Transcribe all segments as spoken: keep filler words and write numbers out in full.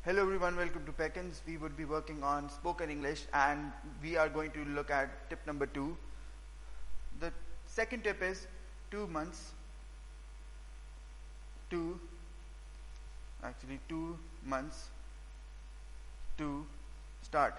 Hello everyone, welcome to Pacans. We would be working on spoken English and we are going to look at tip number two. The second tip is two months to actually two months to start.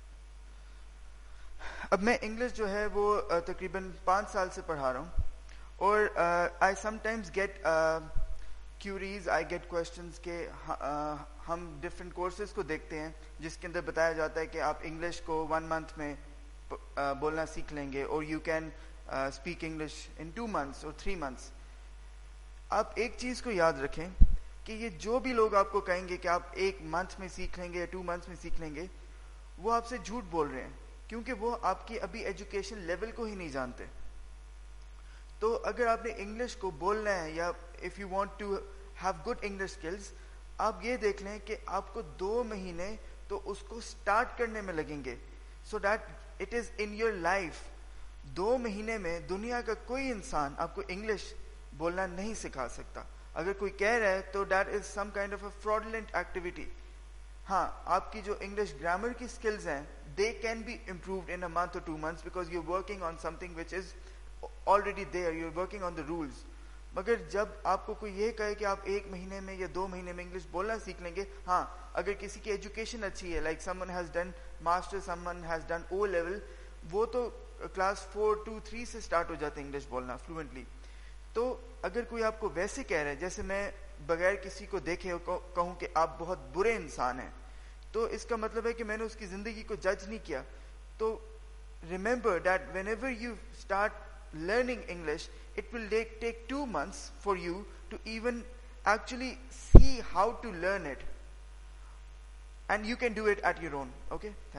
अब मैं English जो है वो uh, तकरीबन पाँच साल से पढ़ा रहा हूँ और I sometimes get queries I get questions के uh, हम डिफरेंट कोर्सेज को देखते हैं जिसके अंदर बताया जाता है कि आप इंग्लिश को वन मंथ में uh, बोलना सीख लेंगे और you can speak English in two months और थ्री मंथ्स. आप एक चीज को याद रखें कि ये जो भी लोग आपको कहेंगे कि आप एक मंथ में सीख लेंगे या टू मंथ्स में सीख लेंगे, वो आपसे झूठ बोल रहे हैं, क्योंकि वो आपकी अभी एजुकेशन लेवल को ही नहीं जानते. तो अगर आपने इंग्लिश को बोलना है या if you want to have good English skills, आप ये देख लें कि आपको दो महीने तो उसको स्टार्ट करने में लगेंगे, so that it is in your life. दो महीने में दुनिया का कोई इंसान आपको इंग्लिश बोलना नहीं सिखा सकता. अगर कोई कह रहा है तो that is some kind of a fraudulent activity. हाँ, आपकी जो इंग्लिश ग्रामर की स्किल्स हैं they can be improved in a month or two months because you're working on something which is already there, you're working on the rules. मगर जब आपको कोई ये कहे कि आप एक महीने में या दो महीने में इंग्लिश बोलना सीख लेंगे, हाँ, अगर किसी की एजुकेशन अच्छी है, like someone has done master, someone has done O level, वो तो क्लास फोर टू थ्री से स्टार्ट हो जाते हैं इंग्लिश बोलना फ्लुएंटली. तो अगर कोई आपको वैसे कह रहा है जैसे मैं बगैर किसी को देखे कहूँ कि आप बहुत बुरे इंसान हैं, तो इसका मतलब है कि मैंने उसकी जिंदगी को जज नहीं किया. तो remember that whenever you start learning English, it will take two months for you to even actually see how to learn it, and you can do it at your own. Okay, thank